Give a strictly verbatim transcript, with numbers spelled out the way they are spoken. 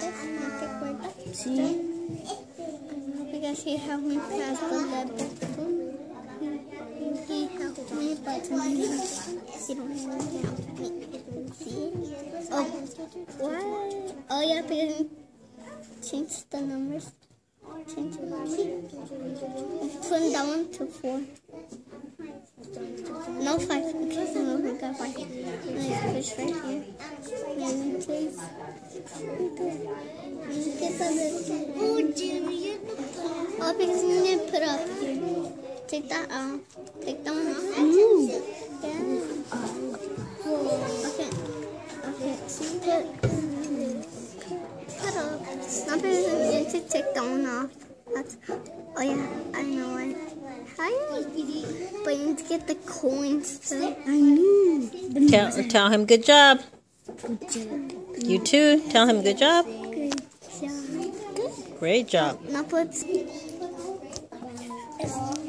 See? Because he helped me pass the level. He helped me, but he don't help me. See? Oh, what? Oh, yeah, because he changed the numbers. Change the numbers. Put that one to four. No, five. Okay, so we got five. Let's push right here. And please. Oh, Jimmy. Oh, because you need to put up here. Take that out. Take that one off. Ooh. Yeah. Okay. Okay. Put, put up. Now, because you need to take that one off. That's, oh, yeah. I know it. Hi. But you need to get the coins too. I know. Tell, tell him good job. Good job. You too. Tell him good job. Good job. Great job. Now put.